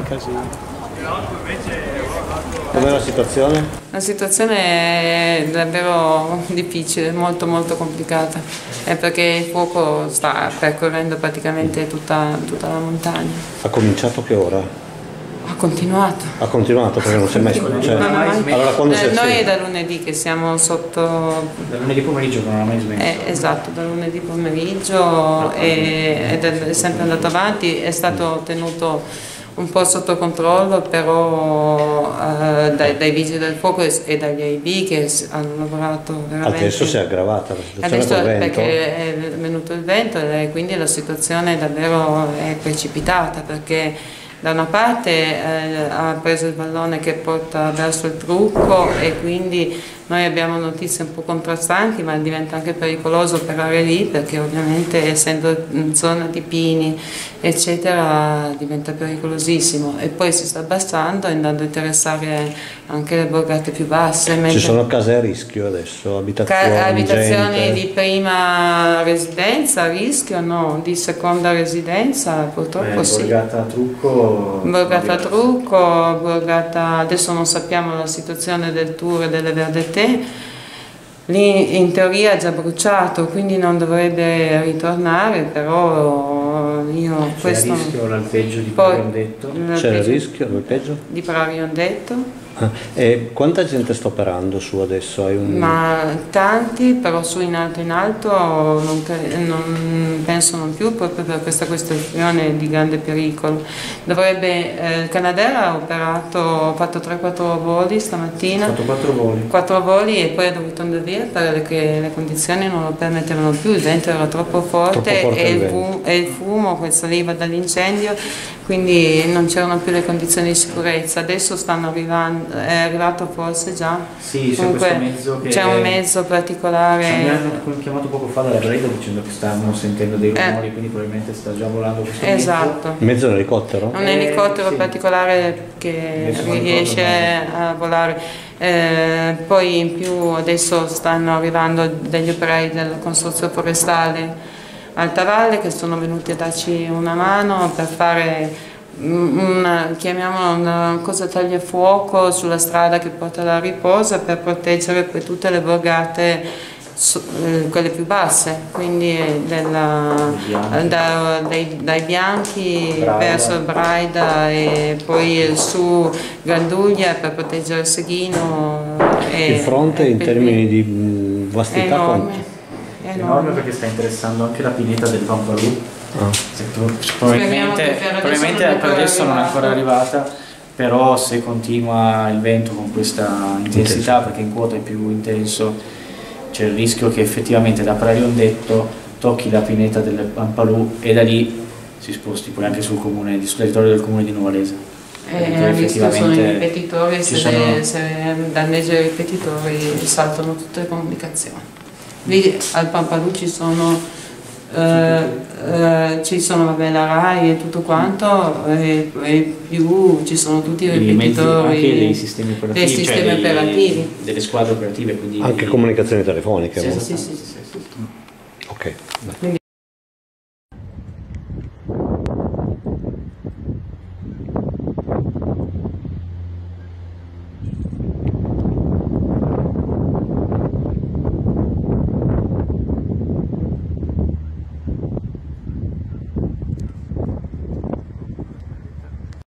casino. Com'è la situazione? La situazione è davvero difficile, molto complicata, è perché il fuoco sta percorrendo praticamente tutta la montagna. Ha cominciato che ora? Ha continuato. Ha continuato perché non si è mai smesso. Allora, quando noi è da lunedì che siamo sotto... Da lunedì pomeriggio non ha mai smesso. Esatto, da lunedì pomeriggio ed è sempre andato avanti, è stato tenuto un po' sotto controllo, però dai vigili del fuoco e dagli AIB che hanno lavorato veramente. Adesso si è aggravata la situazione Adesso col vento. perché è venuto il vento e quindi la situazione davvero è precipitata, perché da una parte ha preso il vallone che porta verso il trucco e quindi noi abbiamo notizie un po' contrastanti, ma diventa anche pericoloso operare lì perché ovviamente essendo in zona di pini eccetera diventa pericolosissimo, e poi si sta abbassando andando a interessare anche le borgate più basse. Ci sono case a rischio adesso, abitazioni gente. Di prima residenza a rischio, no, di seconda residenza purtroppo sì. Borgata Trucco. Borgata Trucco, Borgata, adesso non sappiamo la situazione del tour e delle Verdetè. Lì in teoria è già bruciato, quindi non dovrebbe ritornare, però io C'è il rischio l'alpeggio di Prariondetto? C'è il rischio l'alpeggio? Di Prariondetto. E quanta gente sta operando su adesso? Ma tanti, però su in alto non penso non più, proprio per questa questione di grande pericolo. Il Canadair ha fatto 3-4 voli stamattina. Ha fatto 4 voli. 4 voli e poi è dovuto andare via perché le condizioni non lo permettevano più, il vento era troppo forte e il fumo che saliva dall'incendio, quindi non c'erano più le condizioni di sicurezza. Adesso stanno arrivando, è arrivato forse già? Sì, c'è questo mezzo che... C'è un mezzo particolare. Mi hanno chiamato poco fa dalla Breda dicendo che stavano sentendo dei rumori, quindi probabilmente sta già volando questo mezzo. Esatto. Mezzo un elicottero? Un elicottero particolare che riesce a volare. Poi in più adesso stanno arrivando degli operai del Consorzio Forestale Alta Valle che sono venuti a darci una mano per fare chiamiamola una cosa tagliafuoco sulla strada che porta alla Riposa per proteggere poi tutte le borgate, quelle più basse, quindi dai Bianchi verso Braida e poi su Ganduglia per proteggere Seghino. Il fronte in termini di vastità è enorme perché sta interessando anche la pineta del Pampalù. Probabilmente per adesso non è ancora arrivata, però se continua il vento con questa intensità, perché in quota è più intenso, c'è il rischio che effettivamente da Prariondetto tocchi la pineta del Pampalù e da lì si sposti poi anche sul territorio del comune di Novalesa. Il rischio sono i ripetitori, se danneggia i ripetitori saltano tutte le comunicazioni. Lì al Pampalù ci sono vabbè, la RAI e tutto quanto, e più ci sono tutti i ripetitori, anche dei sistemi operativi, delle squadre operative, quindi anche comunicazioni telefoniche. Sì. Ok. Quindi